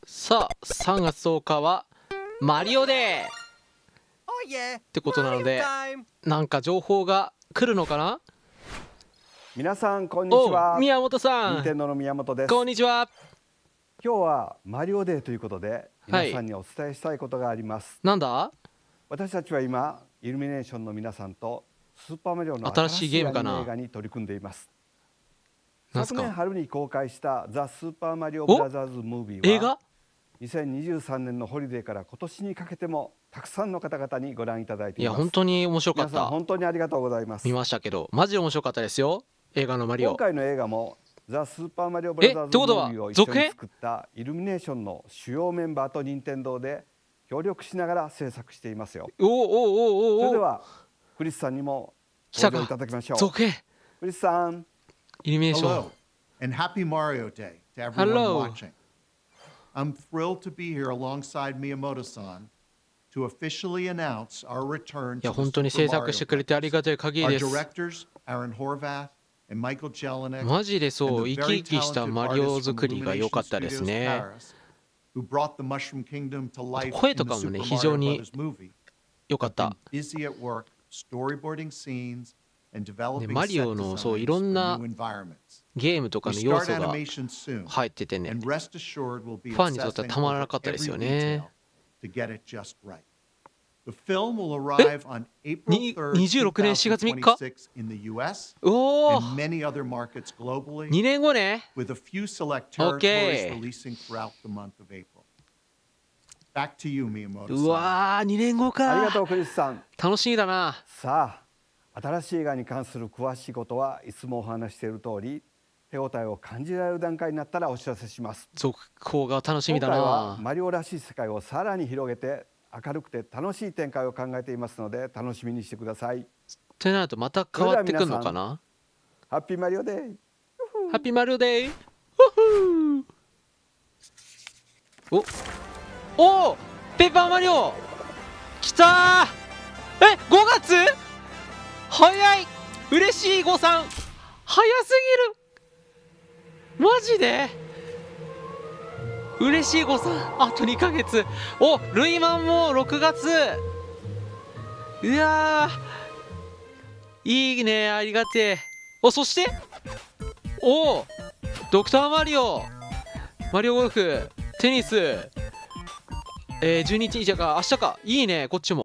さあ3月10日はマリオデーってことなので、なんか情報が来るのかな。 皆さんこんにちは。 宮本さん、 任天堂の宮本です。 こんにちは。 今日はマリオデーということで皆さんにお伝えしたいことがあります。 なんだ。 私たちは今イルミネーションの皆さんとスーパーマリオの新しいゲームかな。 映画に取り組んでいます。 なんすか。 昨年春に公開したザ・スーパーマリオブラザーズ・ムービーは映画 2023年のホリデーから今年にかけてもたくさんの方々にご覧いただいています。 いや本当に面白かった。 皆さん本当にありがとうございます。 見ましたけどマジで面白かったですよ、映画のマリオ。 今回の映画もザ・スーパーマリオブラザーズ・ムービーを一緒に作ったイルミネーションの主要メンバーと任天堂で協力しながら制作していますよ。それではクリスさんにも登場いただきましょう。クリスさん。 イルミネーション。 Hello and happy Mario Day to everyone watching. I'm thrilled to be here alongside Miyamoto-san to officially announce our return いや to 本当に the 制 Super 作 Mario してくれてありがたい限り Our です。 directors, Aaron Horvath and Michael Jelinek, マジでそう、 and 生 the き生 very きした talented マリオ artists 作 from りが良か Illumination ったです Studios ね。 Paris, who brought the Mushroom Kingdom to life 声 in と the かも Super ね Mario 非常に Brothers movie. 良かっ I've た。 been busy at work, storyboarding scenes, and で developing マリ set オの designs そういろん for な new environments. ゲームとか We の要 start 素が animation soon, 入っててね、 and rest assured we'll be ファンにとっては obsessing たまらな over かったです every よね。 detail to get it just right. The film will arrive on April 3rd, 26年4月3日。 2026 in the US おお and many other markets globally, 2年後ね。 with a few select Okay. territories releasing throughout the month of April. Back to you, う Miyamoto-san. わー2年後か。 ありがとうクリスさん。 楽しみだな。 さあ新しい映画に関する詳しいことはいつもお話している通り手応えを感じられる段階になったらお知らせします。 続報が楽しみだ今回はな。 マリオらしい世界をさらに広げて明るくて楽しい展開を考えていますので楽しみにしてください。 ってなるとまた変わってくるのかな。 ハッピーマリオデー。 ハッピーマリオデー。おおペーパーマリオきたー。5月早い。嬉しい誤算早すぎる。マジで嬉しい誤算。あと2ヶ月。おルイマンも6月。うわーいいね、ありがてえ。おそしておドクターマリオ、マリオゴルフ、テニス、12日じゃか明日か。いいねこっちも。